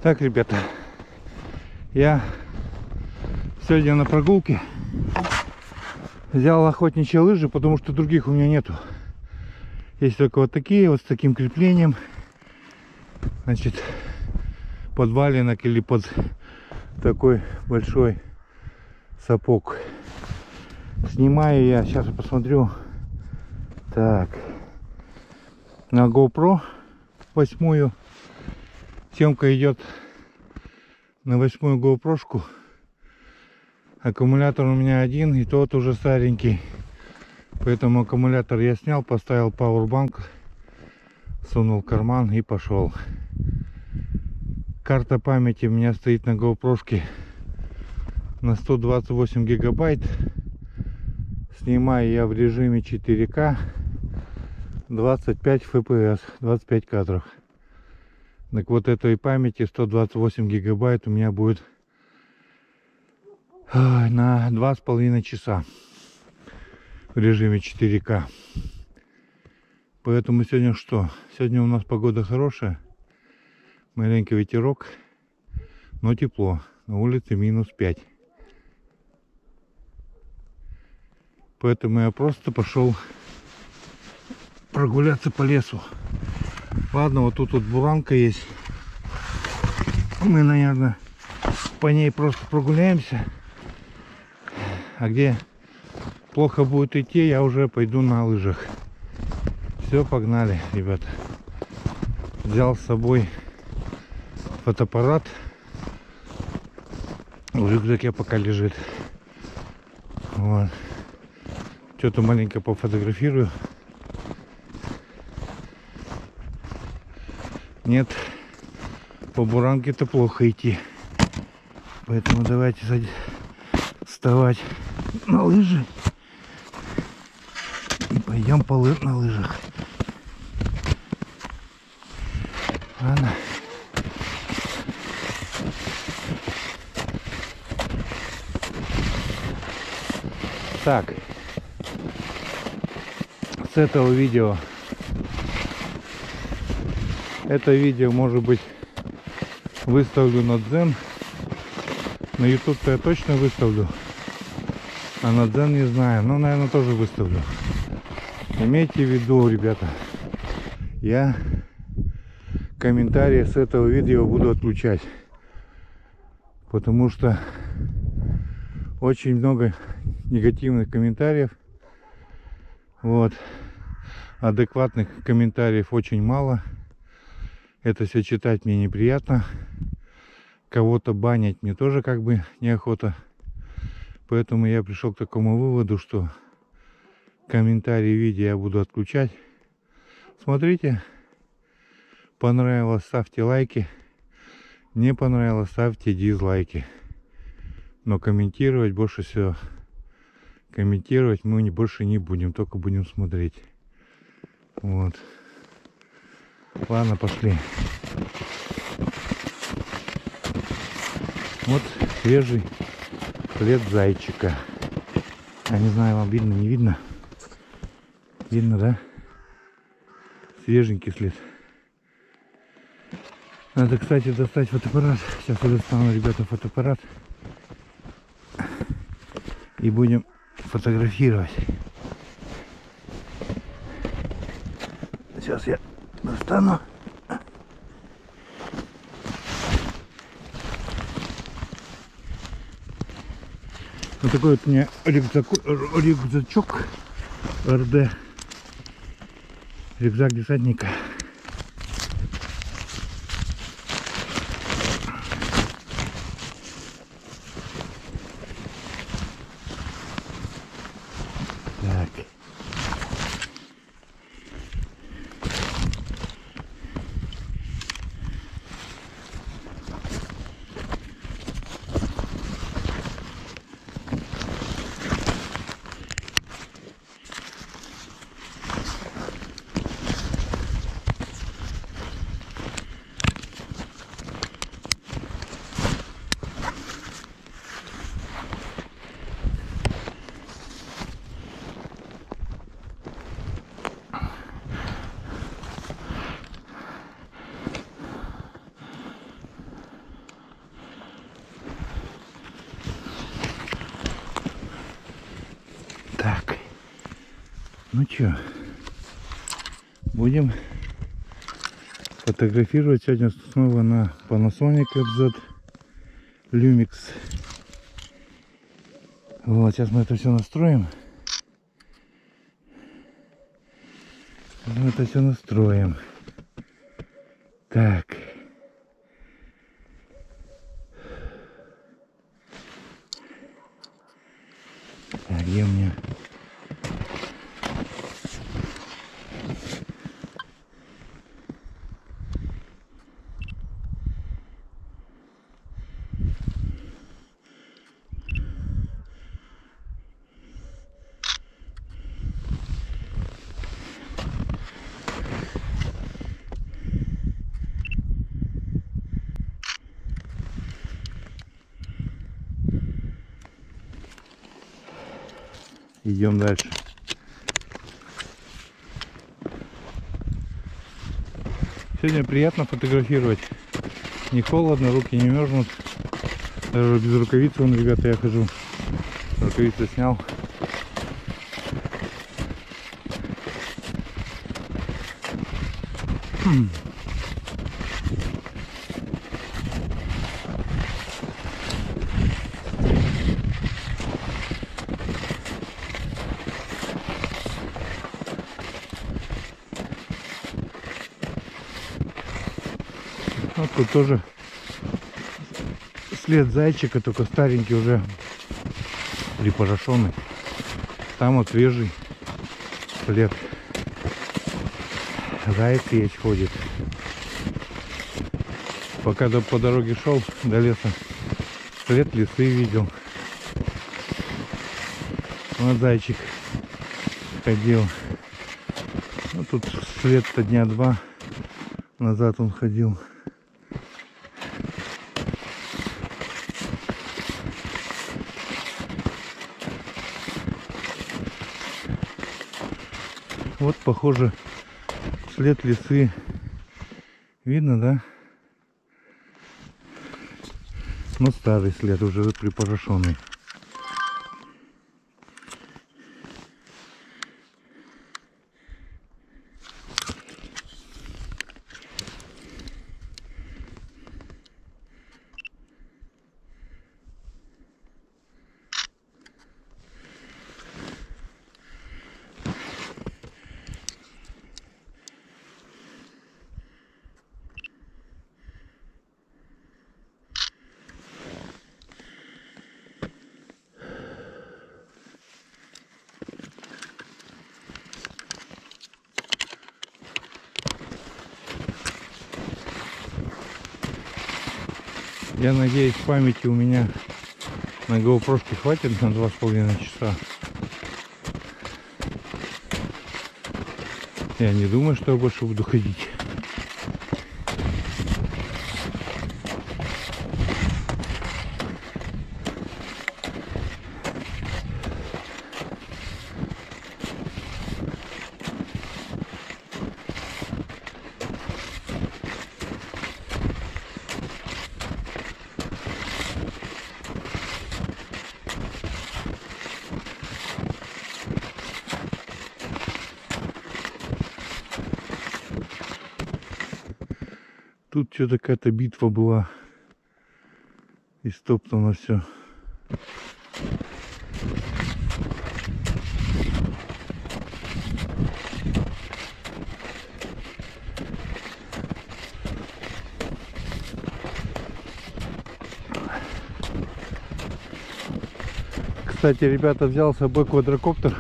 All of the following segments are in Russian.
Так, ребята, я сегодня на прогулке взял охотничьи лыжи, потому что других у меня нету. Есть только вот такие, вот с таким креплением. Значит, под валенок или под такой большой сапог. Снимаю я, сейчас я посмотрю. Так, на GoPro 8. Съемка идет на 8 GoPro-шку. Аккумулятор у меня один, и тот уже старенький. Поэтому аккумулятор я снял, поставил пауэрбанк, сунул в карман и пошел. Карта памяти у меня стоит на GoPro-шке на 128 гигабайт. Снимаю я в режиме 4К 25 FPS, 25 кадров. Так вот, этой памяти 128 гигабайт у меня будет на 2,5 часа в режиме 4К. Поэтому сегодня что? Сегодня у нас погода хорошая. Маленький ветерок, но тепло. На улице -5. Поэтому я просто пошел прогуляться по лесу. Ладно, вот тут вот буранка есть. Мы, наверное, по ней просто прогуляемся. А где плохо будет идти, я уже пойду на лыжах. Все, погнали, ребята. Взял с собой фотоаппарат. В рюкзаке пока лежит. Вот. Что-то маленько пофотографирую. Нет, по буранке-то плохо идти. Поэтому давайте вставать на лыжи и пойдем на лыжах. Ладно. Так, с этого видео, это видео, может быть, выставлю на Дзен. На YouTube-то я точно выставлю, а на Дзен не знаю, но, наверное, тоже выставлю. Имейте в виду, ребята, я комментарии с этого видео буду отключать, потому что очень много негативных комментариев. Вот. Адекватных комментариев очень мало. Это все читать мне неприятно. Кого-то банить мне тоже как бы неохота. Поэтому я пришел к такому выводу, что комментарии в видео я буду отключать. Смотрите. Понравилось, ставьте лайки. Не понравилось, ставьте дизлайки. Но комментировать больше всего. Комментировать мы больше не будем, только будем смотреть. Вот. Ладно, пошли. Вот свежий след зайчика. Я не знаю, вам видно, не видно? Видно, да? Свеженький след. Надо, кстати, достать фотоаппарат. Сейчас я достану, ребята, фотоаппарат. И будем фотографировать. Сейчас я достану. Вот такой вот у меня рюкзачок РД. Рюкзак десантника. Так. Ну чё, будем фотографировать сегодня снова на Panasonic FZ Lumix. Вот, сейчас мы это все настроим. Мы это все настроим. Так. Так, где у меня? Идем дальше. Сегодня приятно фотографировать. Не холодно, руки не мерзнут. Даже без рукавиц, вон, ребята, я хожу. Рукавицы снял. Вот тут тоже след зайчика, только старенький уже, припорошенный. Там вот свежий след. Заяц есть, ходит. Пока по дороге шел до леса, след лисы видел. Вот зайчик ходил. Ну, тут след-то дня 2 назад он ходил. Вот, похоже, след лисы. Видно, да? Но старый след, уже припорошенный. Я надеюсь, памяти у меня на GoPro хватит на 2,5 часа. Я не думаю, что я больше буду ходить. Тут что-то какая-то битва была. И стоптано все. Кстати, ребята, взял с собой квадрокоптер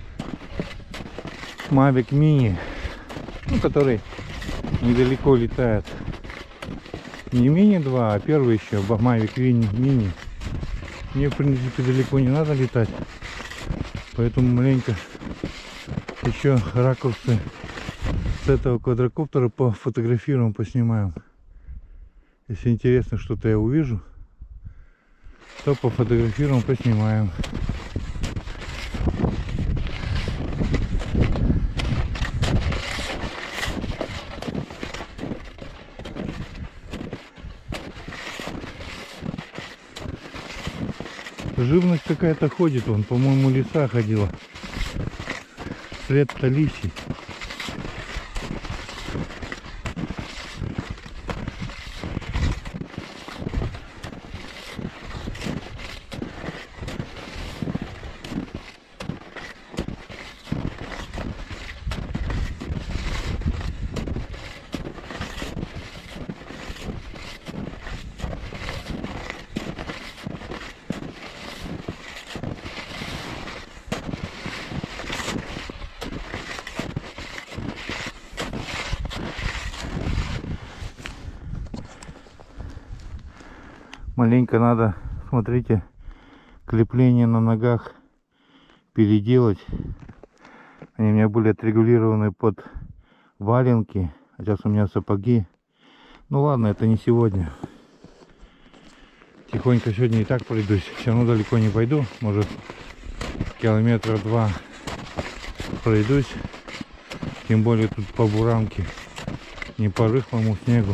Mavic Mini, ну, который недалеко летает. Не Mini 2, а первый еще, Mavic Mini. Мне, в принципе, далеко не надо летать. Поэтому маленько еще ракурсы с этого квадрокоптера пофотографируем, поснимаем. Если интересно, что-то я увижу, то пофотографируем, поснимаем. Живность какая-то ходит, он, по-моему, лиса ходила. след-то лисий. Маленько надо, смотрите, крепление на ногах переделать. Они у меня были отрегулированы под валенки, а сейчас у меня сапоги. Ну ладно, это не сегодня. Тихонько сегодня и так пройдусь. Все равно далеко не пойду. Может, километра 2 пройдусь. Тем более тут по бурамке, не по рыхлому снегу.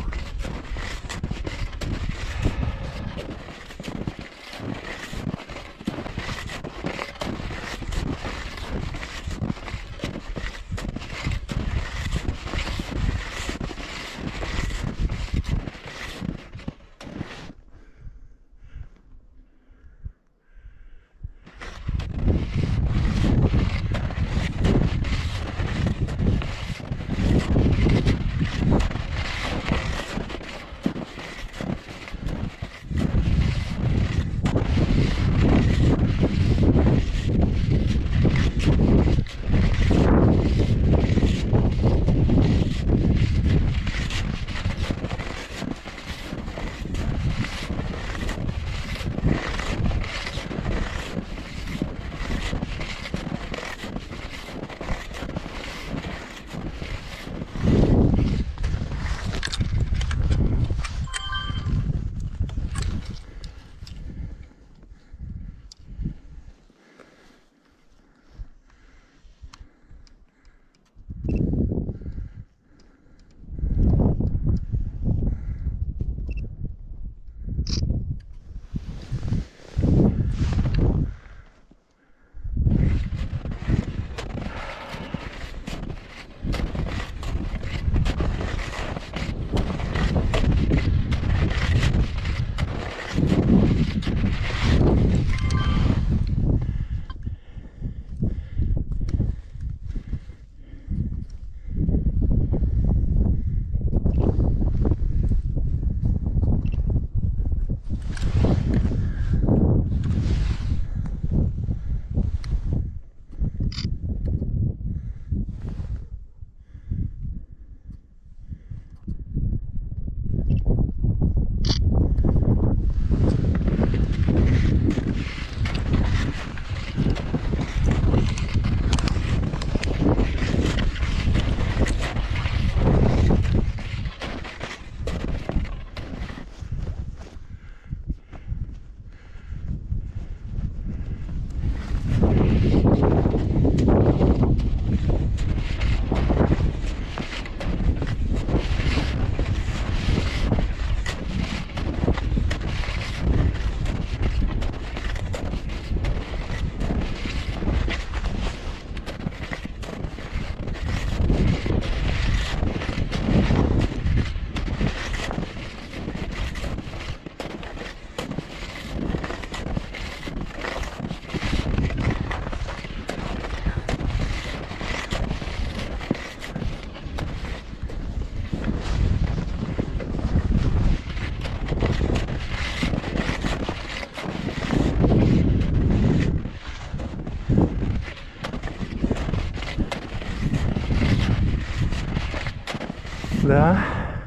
Да,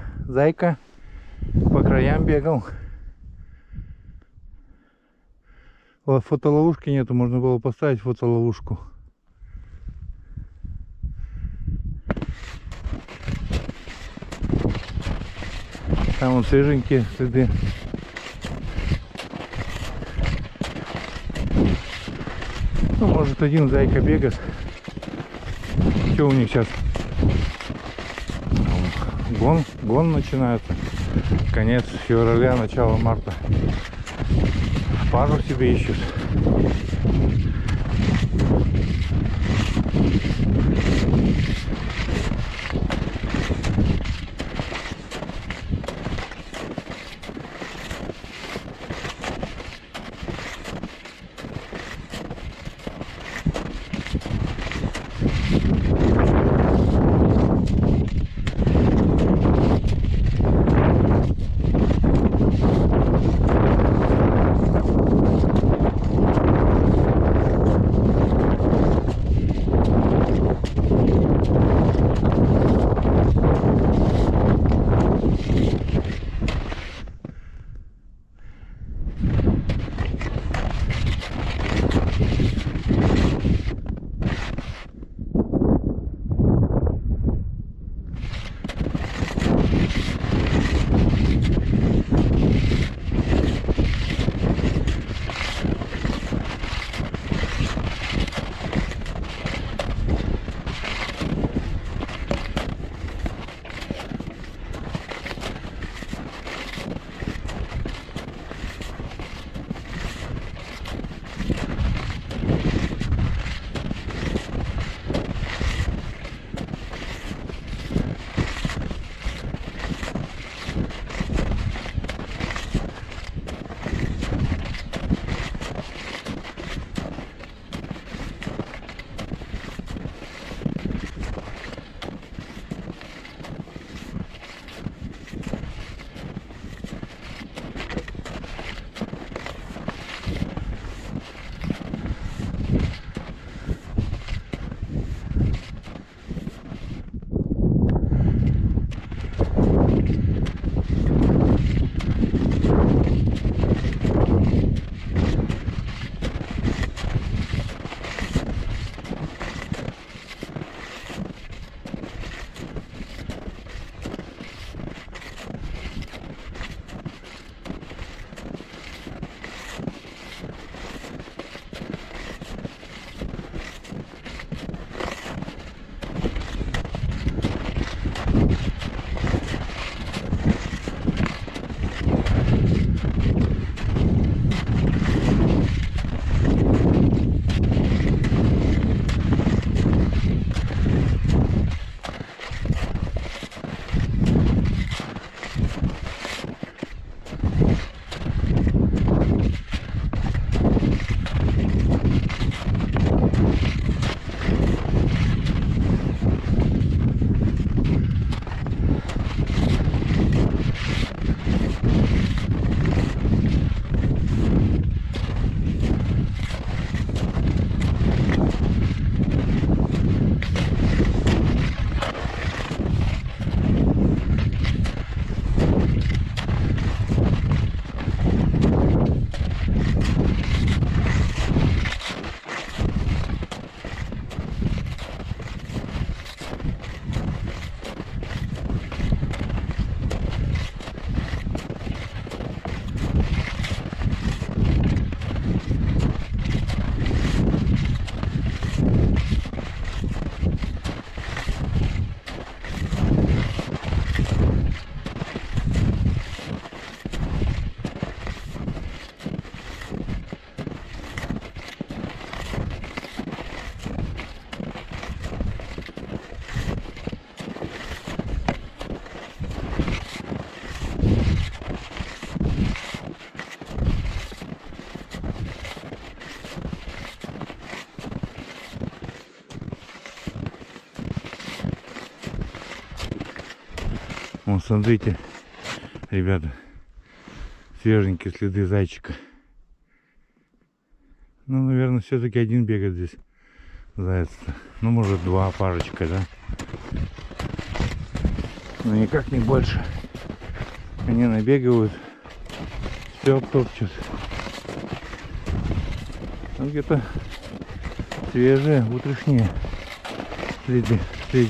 зайка по краям бегал. Вот фотоловушки нету, можно было поставить фотоловушку. Там вот свеженькие следы. Ну, может, один зайка бегает. Что у них сейчас? Гон начинается. Конец февраля, начало марта. Пару себе ищут. Вон, смотрите, ребята, свеженькие следы зайчика. Ну, наверное, все-таки один бегает здесь заяц-то. Ну, может, два, парочка, да? Но никак не больше. Они набегивают, все обтопчут. Ну, где-то свежие, утрешние следы.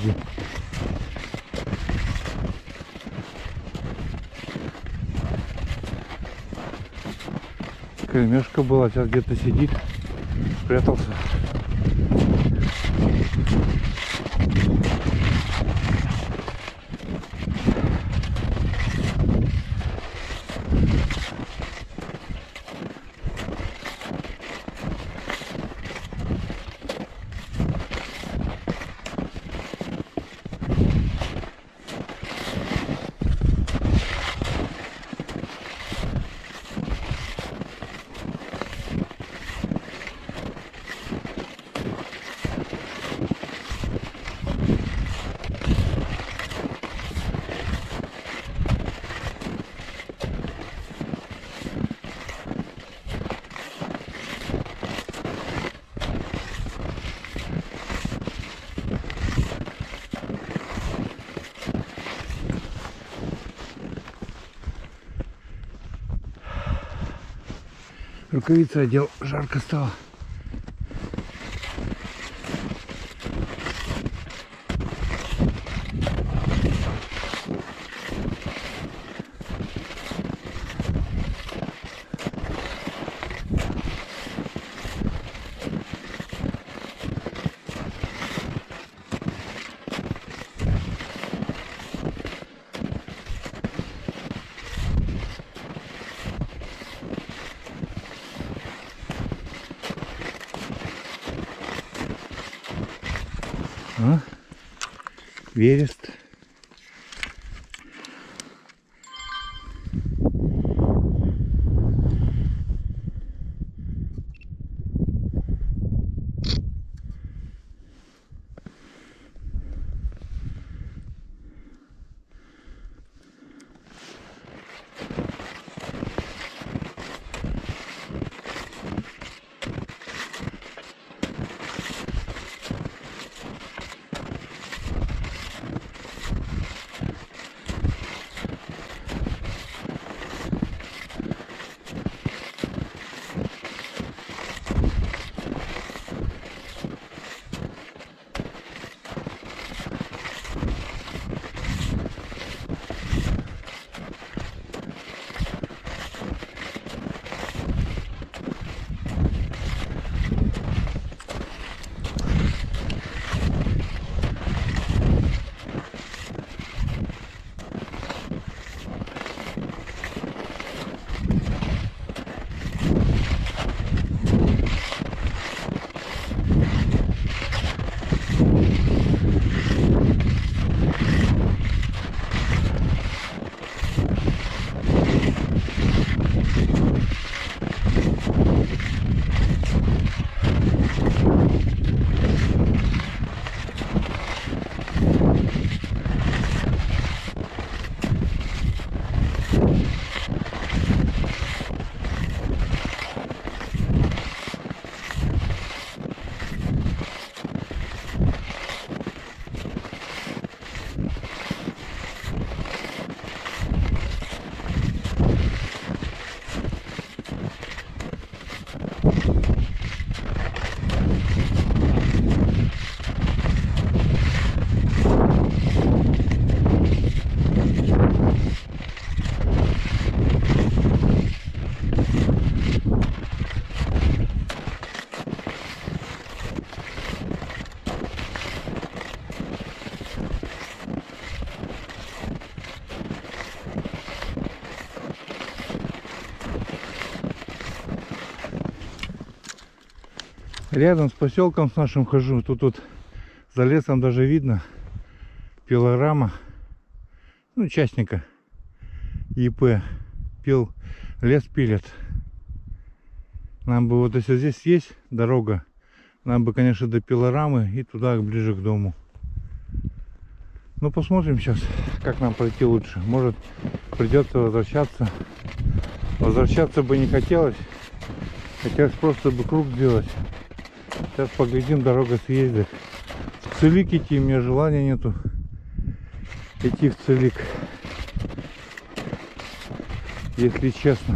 Кормежка была, сейчас где-то сидит, спрятался. Рукавицы одел, жарко стало. А? Верест. Рядом с поселком с нашим хожу. Тут вот за лесом даже видно пилорама, ну, частника ЕП. Лес пилят. Нам бы вот, если здесь есть дорога, нам бы, конечно, до пилорамы и туда ближе к дому. Ну, посмотрим сейчас. как нам пройти лучше. Может, придется возвращаться. Возвращаться бы не хотелось. Хотелось просто бы круг сделать. Сейчас поглядим, дорога съездит. В Целик идти у меня желания нету. Идти в Целик. Если честно.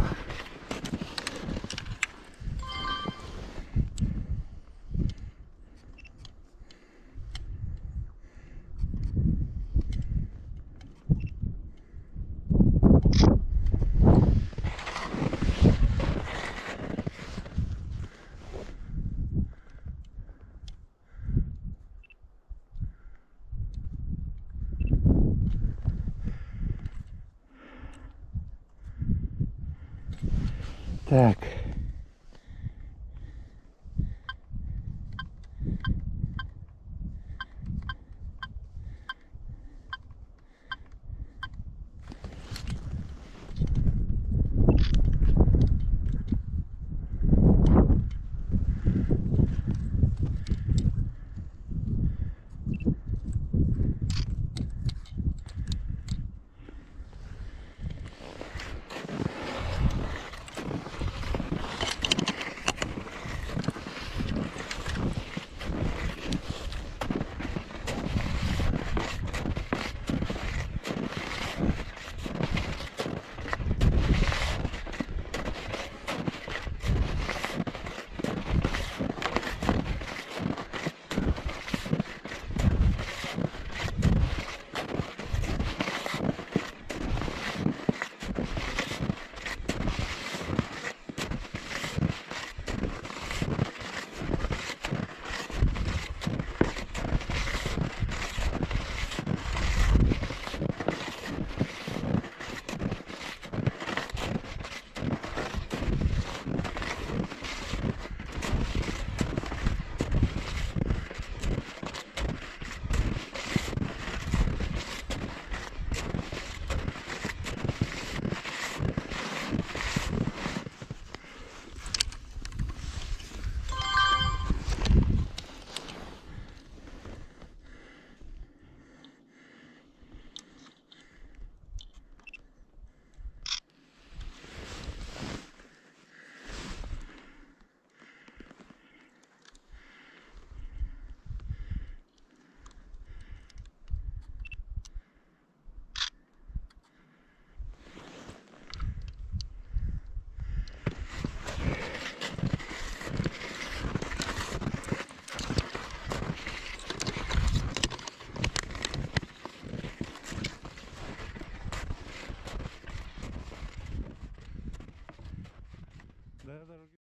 Так.